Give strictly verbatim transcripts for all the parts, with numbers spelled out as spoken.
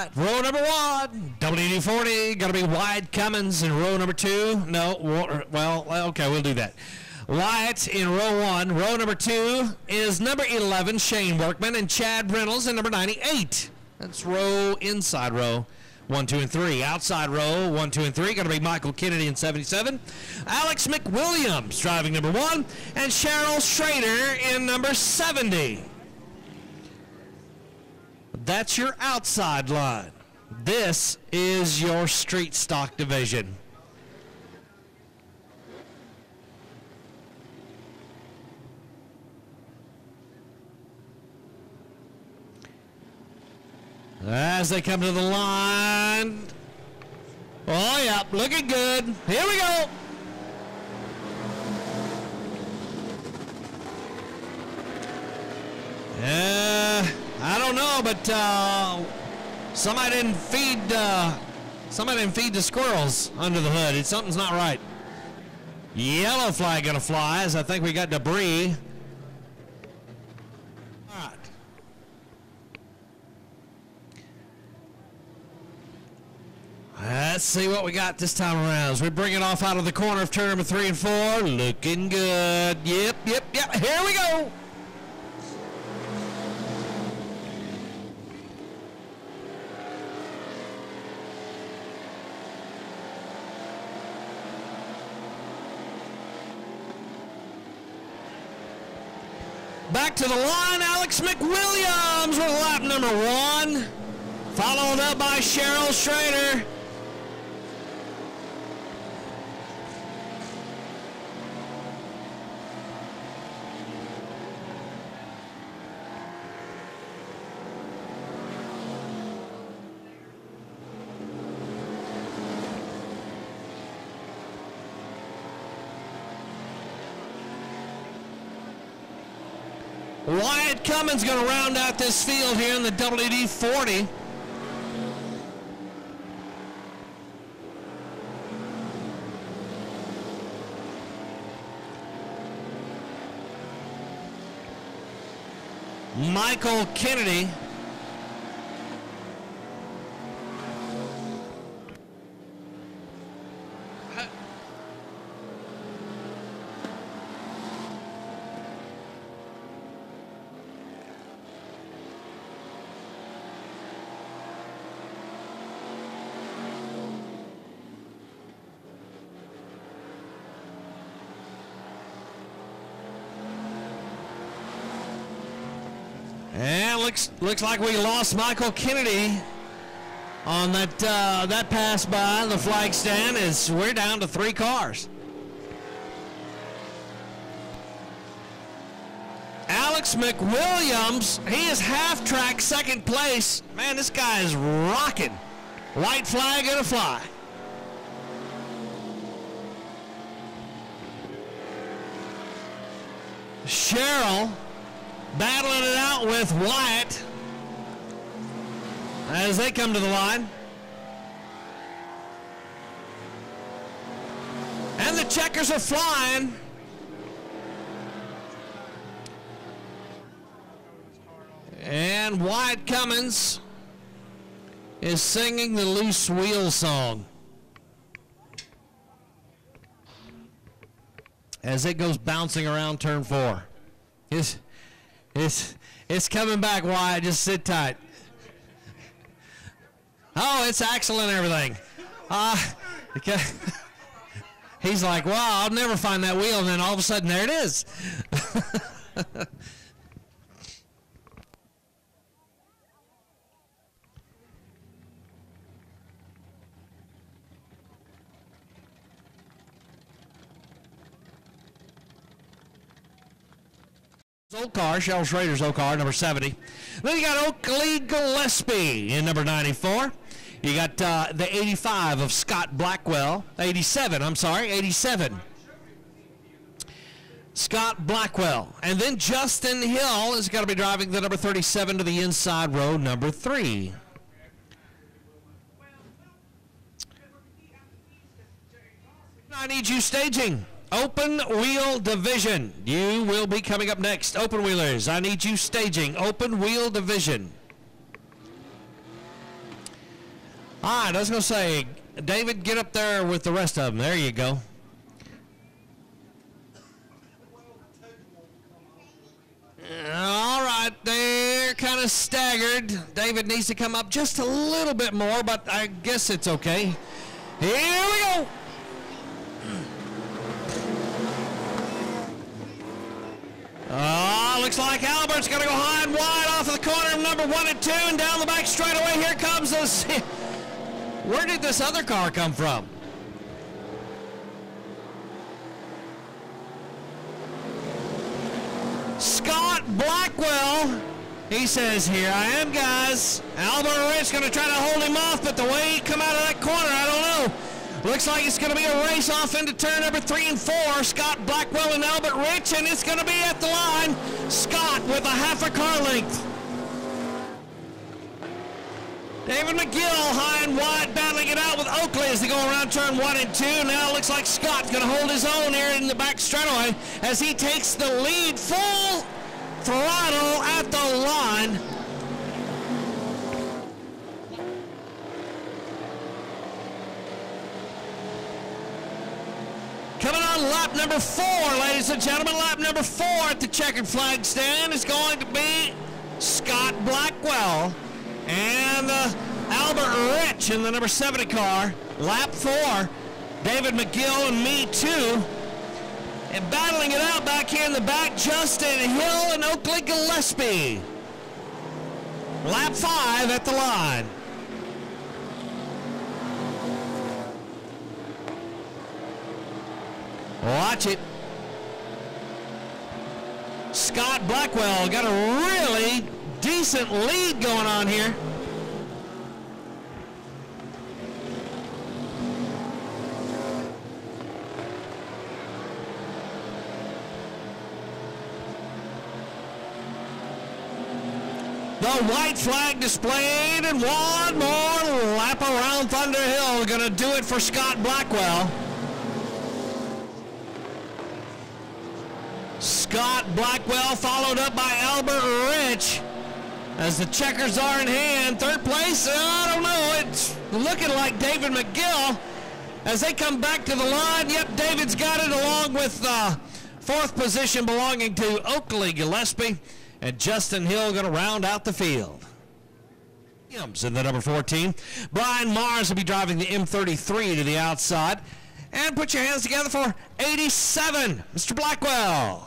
right, row number one, W D forty, going to be Wyatt Cummins in row number two. No, well, okay, we'll do that. Wyatt in row one. Row number two is number eleven, Shane Workman, and Chad Reynolds in number ninety-eight. That's row, inside row, one, two, and three. Outside row, one, two, and three, going to be Michael Kennedy in seventy-seven. Alex McWilliams driving number one, and Cheryl Schrader in number seventy. That's your outside line. This is your street stock division. As they come to the line. Oh, yeah, looking good. Here we go. Uh, I don't know, but uh, somebody didn't feed uh, somebody didn't feed the squirrels under the hood. It's, something's not right. Yellow flag gonna fly, as I think we got debris. All right. Let's see what we got this time around. As we bring it off out of the corner of turn number three and four. Looking good. Yep, yep, yep. Here we go. Back to the line, Alex McWilliams with lap number one. Followed up by Cheryl Schrader. Wyatt Cummins going to round out this field here in the W D forty. Michael Kennedy. And looks looks like we lost Michael Kennedy on that uh, that pass by the flag stand. Is we're down to three cars. Alex McWilliams, he is half track second place. Man, this guy is rocking. White flag gonna fly. Cheryl battling it out with Wyatt as they come to the line. And the checkers are flying. And Wyatt Cummins is singing the Loose Wheel song as it goes bouncing around turn four. It's, it's, it's coming back, Wyatt. Just sit tight. Oh, it's Axel and everything. Uh, okay. He's like, wow, I'll never find that wheel. And then all of a sudden, there it is. Old car, Cheryl Schrader's old car, number seventy. Then you got Oakley Gillespie in number ninety-four. You got uh, the eighty-five of Scott Blackwell. eighty-seven, I'm sorry, eighty-seven. Scott Blackwell. And then Justin Hill is going to be driving the number thirty-seven to the inside row, number three. I need you staging. Open wheel division. You will be coming up next. Open wheelers, I need you staging. Open wheel division. All right, I was going to say, David, get up there with the rest of them. There you go. All right, they're kind of staggered. David needs to come up just a little bit more, but I guess it's okay. Here we go. Oh, looks like Albert's going to go high and wide off of the corner of number one and two, and down the back straightaway. Here comes this. Where did this other car come from? Scott Blackwell. He says, here I am, guys. Albert Rich going to try to hold him off, but the way he come out of that corner, I don't know. Looks like it's going to be a race off into turn number three and four. Scott Blackwell and Albert Rich, and it's going to be at the line. Scott with a half a car length. David McGill high and wide, battling it out with Oakley as they go around turn one and two. Now it looks like Scott's going to hold his own here in the back straightaway as he takes the lead full throttle at the line. Coming on lap number four, ladies and gentlemen, lap number four at the checkered flag stand is going to be Scott Blackwell and uh, Albert Rich in the number seventy car. Lap four, David McGill and me too. And battling it out back here in the back, Justin Hill and Oakley Gillespie. Lap five at the line. Watch it. Scott Blackwell got a really decent lead going on here. The white flag displayed, and one more lap around Thunderhill. Gonna do it for Scott Blackwell. Scott Blackwell followed up by Albert Rich as the checkers are in hand. Third place, I don't know, it's looking like David McGill as they come back to the line. Yep, David's got it along with uh, fourth position belonging to Oakley Gillespie, and Justin Hill going to round out the field. In the number fourteen, Brian Mars will be driving the M thirty-three to the outside. And put your hands together for eighty-seven, Mister Blackwell.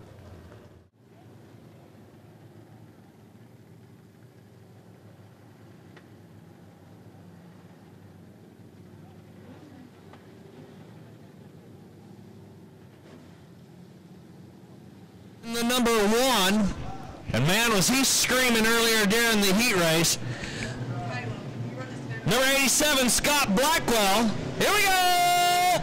The number one, and man, was he screaming earlier during the heat race. Number eighty-seven, Scott Blackwell. Here we go!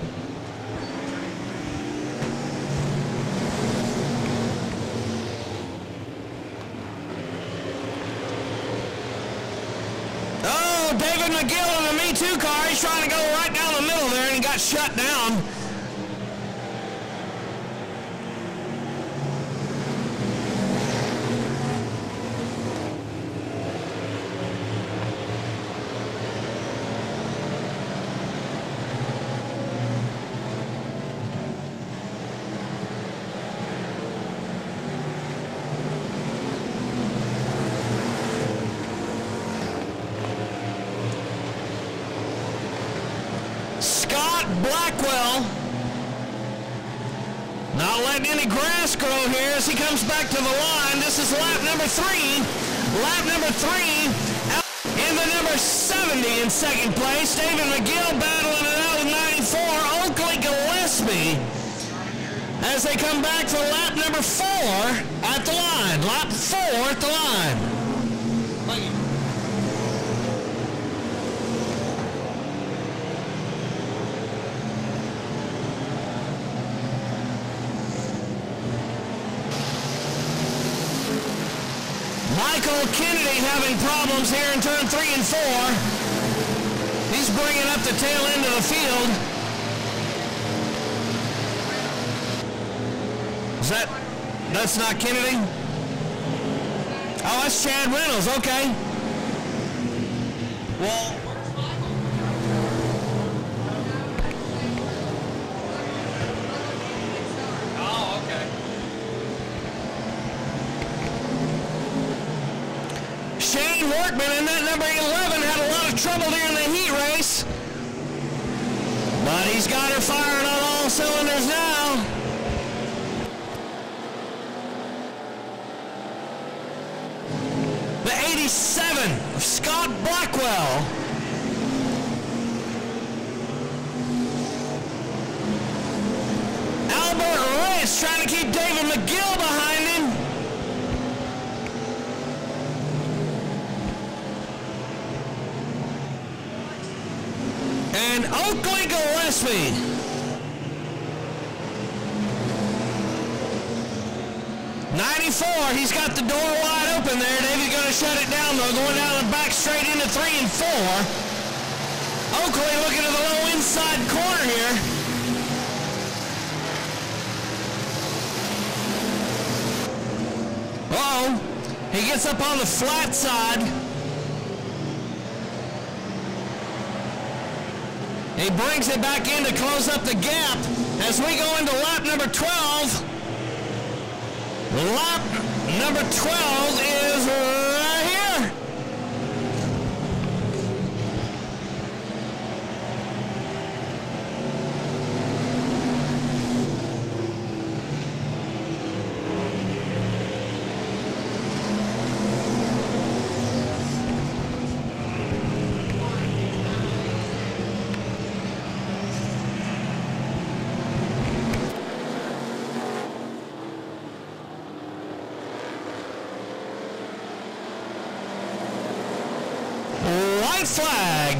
Oh, David McGill in the Me Too car. He's trying to go right down the middle there, and he got shut down. Blackwell not letting any grass grow here as he comes back to the line. This is lap number three. Lap number three in the number seventy in second place. David McGill battling it out with ninety-four. Oakley Gillespie as they come back for lap number four at the line. Lap four at the line. Michael Kennedy having problems here in turn three and four. He's bringing up the tail end of the field. Is that, that's not Kennedy? Oh, that's Chad Reynolds, okay. Well, Shane Workman in that number eleven had a lot of trouble during the heat race. But he's got her firing on all cylinders now. The eighty-seven of Scott Blackwell. Albert Rich trying to keep David McGill behind him. And Oakley Gillespie. ninety-four, he's got the door wide open there. David's going to shut it down though, going down the back straight into three and four. Oakley looking to the low inside corner here. Uh-oh, he gets up on the flat side. He brings it back in to close up the gap as we go into lap number twelve. Lap number twelve is right here. White flag.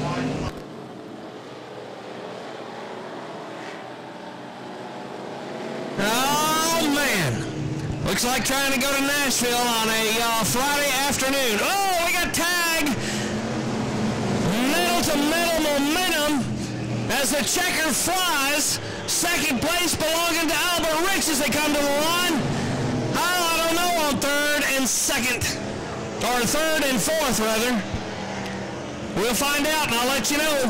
Oh, man. Looks like trying to go to Nashville on a uh, Friday afternoon. Oh, we got tag. Metal-to-metal momentum as the checker flies. Second place belonging to Albert Rich as they come to the line. Oh, I don't know on third and second. Or third and fourth, rather. We'll find out, and I'll let you know.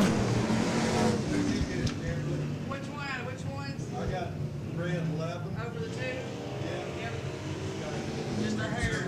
Which one? Which ones? I got red eleven. Over the two? Yeah. Yep. Just a hair.